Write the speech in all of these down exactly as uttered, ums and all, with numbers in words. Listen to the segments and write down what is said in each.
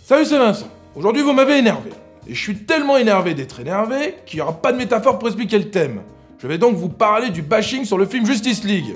Salut, c'est Vincent. Aujourd'hui, vous m'avez énervé. Et je suis tellement énervé d'être énervé qu'il n'y aura pas de métaphore pour expliquer le thème. Je vais donc vous parler du bashing sur le film Justice League.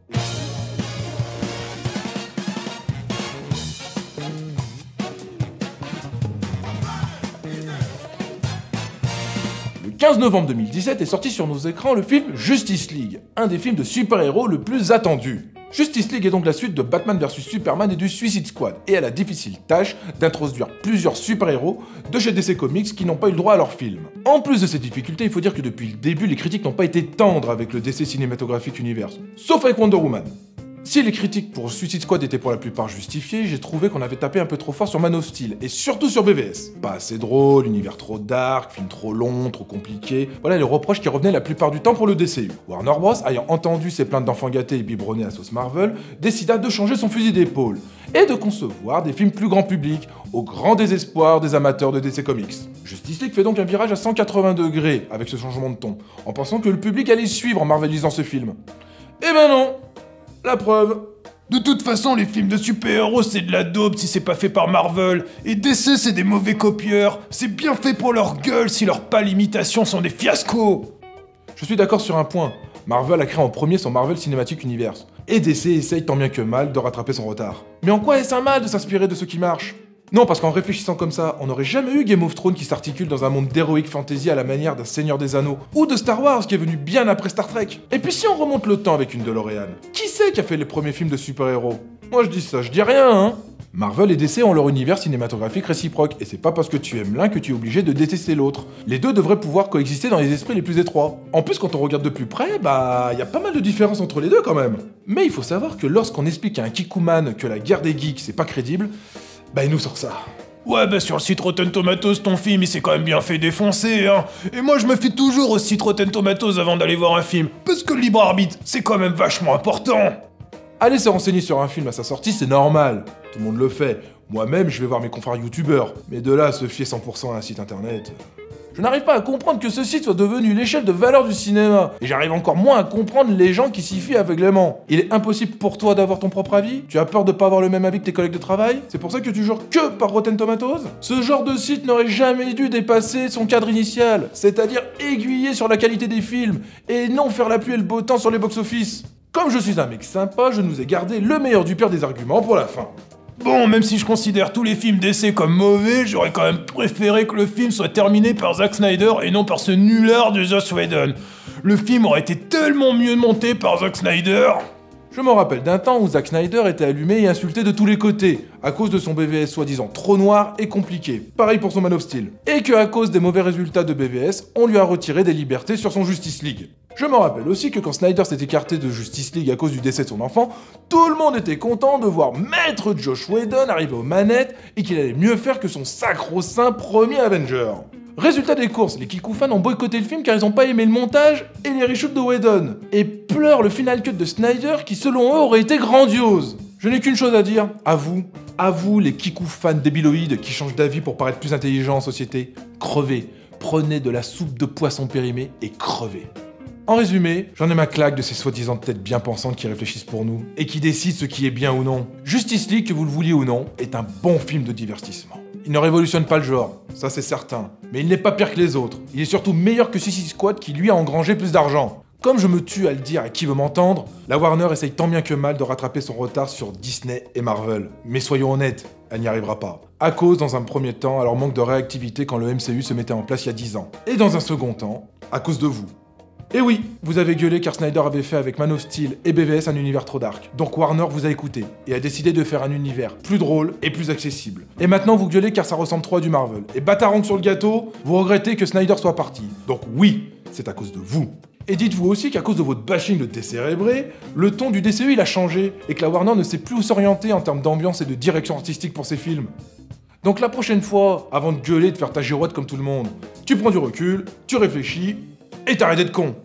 Le quinze novembre deux mille dix-sept est sorti sur nos écrans le film Justice League, un des films de super-héros le plus attendu. Justice League est donc la suite de Batman versus Superman et du Suicide Squad, et a la difficile tâche d'introduire plusieurs super-héros de chez D C Comics qui n'ont pas eu le droit à leur film. En plus de ces difficultés, il faut dire que depuis le début, les critiques n'ont pas été tendres avec le D C Cinematographic Universe, sauf avec Wonder Woman. Si les critiques pour Suicide Squad étaient pour la plupart justifiées, j'ai trouvé qu'on avait tapé un peu trop fort sur Man of Steel, et surtout sur B V S. Pas assez drôle, univers trop dark, film trop long, trop compliqué, voilà les reproches qui revenaient la plupart du temps pour le D C U. Warner Bros, ayant entendu ces plaintes d'enfants gâtés et biberonnés à sauce Marvel, décida de changer son fusil d'épaule, et de concevoir des films plus grand public, au grand désespoir des amateurs de D C Comics. Justice League fait donc un virage à cent quatre-vingts degrés avec ce changement de ton, en pensant que le public allait suivre en marvelisant ce film. Eh ben non! La preuve. De toute façon, les films de super-héros, c'est de la daube si c'est pas fait par Marvel. Et D C, c'est des mauvais copieurs. C'est bien fait pour leur gueule si leurs pâles imitations sont des fiascos. Je suis d'accord sur un point. Marvel a créé en premier son Marvel Cinematic Universe. Et D C essaye tant bien que mal de rattraper son retard. Mais en quoi est-ce un mal de s'inspirer de ce qui marche ? Non, parce qu'en réfléchissant comme ça, on n'aurait jamais eu Game of Thrones qui s'articule dans un monde d'heroic fantasy à la manière d'un Seigneur des Anneaux, ou de Star Wars qui est venu bien après Star Trek. Et puis si on remonte le temps avec une DeLorean, qui c'est qui a fait les premiers films de super-héros? Moi je dis ça, je dis rien, hein. Marvel et D C ont leur univers cinématographique réciproque, et c'est pas parce que tu aimes l'un que tu es obligé de détester l'autre. Les deux devraient pouvoir coexister dans les esprits les plus étroits. En plus, quand on regarde de plus près, bah y a pas mal de différences entre les deux quand même. Mais il faut savoir que lorsqu'on explique à un Kikuman que la guerre des geeks c'est pas crédible, bah il nous sort ça. Ouais, bah sur le site Rotten Tomatoes, ton film, il s'est quand même bien fait défoncer, hein. Et moi, je me fie toujours au site Rotten Tomatoes avant d'aller voir un film, parce que le libre arbitre, c'est quand même vachement important. Aller se renseigner sur un film à sa sortie, c'est normal. Tout le monde le fait. Moi-même, je vais voir mes confrères youtubeurs. Mais de là à se fier cent pour cent à un site internet... Je n'arrive pas à comprendre que ce site soit devenu l'échelle de valeur du cinéma. Et j'arrive encore moins à comprendre les gens qui s'y fient aveuglément. Il est impossible pour toi d'avoir ton propre avis? Tu as peur de pas avoir le même avis que tes collègues de travail? C'est pour ça que tu jures que par Rotten Tomatoes? Ce genre de site n'aurait jamais dû dépasser son cadre initial, c'est-à-dire aiguiller sur la qualité des films, et non faire la pluie et le beau temps sur les box-office. Comme je suis un mec sympa, je nous ai gardé le meilleur du pire des arguments pour la fin. Bon, même si je considère tous les films D C comme mauvais, j'aurais quand même préféré que le film soit terminé par Zack Snyder et non par ce nulard de Joss Whedon. Le film aurait été tellement mieux monté par Zack Snyder. Je me rappelle d'un temps où Zack Snyder était allumé et insulté de tous les côtés, à cause de son B V S soi-disant trop noir et compliqué. Pareil pour son Man of Steel. Et que à cause des mauvais résultats de B V S, on lui a retiré des libertés sur son Justice League. Je me rappelle aussi que quand Snyder s'est écarté de Justice League à cause du décès de son enfant, tout le monde était content de voir Maître Joss Whedon arriver aux manettes et qu'il allait mieux faire que son sacro-saint premier Avenger. Résultat des courses, les Kikou fans ont boycotté le film car ils ont pas aimé le montage et les reshoots de Whedon, et pleurent le final cut de Snyder qui selon eux aurait été grandiose. Je n'ai qu'une chose à dire, à vous, à vous les Kikou fans débiloïdes qui changent d'avis pour paraître plus intelligents en société, crevez, prenez de la soupe de poisson périmée et crevez. En résumé, j'en ai ma claque de ces soi-disant têtes bien pensantes qui réfléchissent pour nous, et qui décident ce qui est bien ou non. Justice League, que vous le vouliez ou non, est un bon film de divertissement. Il ne révolutionne pas le genre, ça c'est certain, mais il n'est pas pire que les autres. Il est surtout meilleur que Suicide Squad qui lui a engrangé plus d'argent. Comme je me tue à le dire à qui veut m'entendre, la Warner essaye tant bien que mal de rattraper son retard sur Disney et Marvel. Mais soyons honnêtes, elle n'y arrivera pas. À cause, dans un premier temps, à leur manque de réactivité quand le M C U se mettait en place il y a dix ans. Et dans un second temps, à cause de vous. Et oui, vous avez gueulé car Snyder avait fait avec Man of Steel et B V S un univers trop dark. Donc Warner vous a écouté et a décidé de faire un univers plus drôle et plus accessible. Et maintenant vous gueulez car ça ressemble trop à du Marvel. Et bâtarang sur le gâteau, vous regrettez que Snyder soit parti. Donc oui, c'est à cause de vous. Et dites-vous aussi qu'à cause de votre bashing de décérébré, le ton du D C U il a changé et que la Warner ne sait plus où s'orienter en termes d'ambiance et de direction artistique pour ses films. Donc la prochaine fois, avant de gueuler et de faire ta girouette comme tout le monde, tu prends du recul, tu réfléchis, et t'arrêtes d'être con.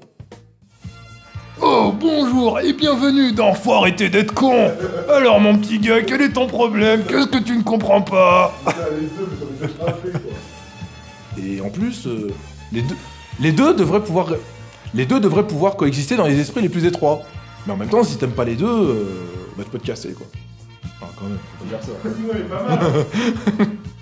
Oh, bonjour et bienvenue dans Faut arrêter d'être con. Alors mon petit gars, quel est ton problème? Qu'est-ce que tu ne comprends pas? Et en plus, euh, les, deux, les deux devraient pouvoir... Les deux devraient pouvoir coexister dans les esprits les plus étroits. Mais en même temps, si t'aimes pas les deux, euh, bah tu peux te casser, quoi. Enfin, quand même, faut pas dire ça. Ouais, pas mal.